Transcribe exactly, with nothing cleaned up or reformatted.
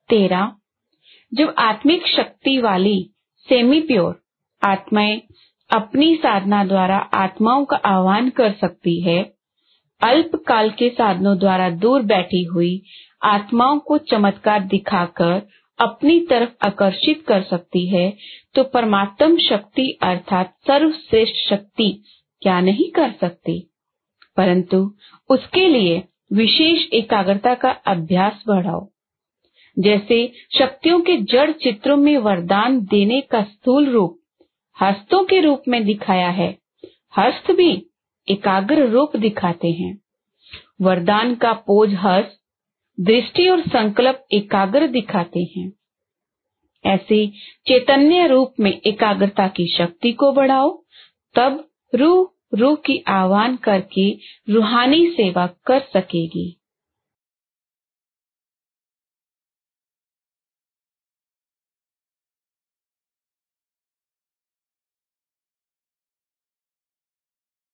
तेरह, जब आत्मिक शक्ति वाली सेमी प्योर आत्माएं अपनी साधना द्वारा आत्माओं का आह्वान कर सकती है, अल्पकाल के साधनों द्वारा दूर बैठी हुई आत्माओं को चमत्कार दिखाकर अपनी तरफ आकर्षित कर सकती है, तो परमात्म शक्ति अर्थात सर्वश्रेष्ठ शक्ति क्या नहीं कर सकती, परंतु उसके लिए विशेष एकाग्रता का अभ्यास बढ़ाओ। जैसे शक्तियों के जड़ चित्रों में वरदान देने का स्थूल रूप हस्तों के रूप में दिखाया है, हस्त भी एकाग्र रूप दिखाते हैं। वरदान का पोज हस्त दृष्टि और संकल्प एकाग्र दिखाते हैं। ऐसे चैतन्य रूप में एकाग्रता की शक्ति को बढ़ाओ, तब रूह रूह की आह्वान करके रूहानी सेवा कर सकेगी।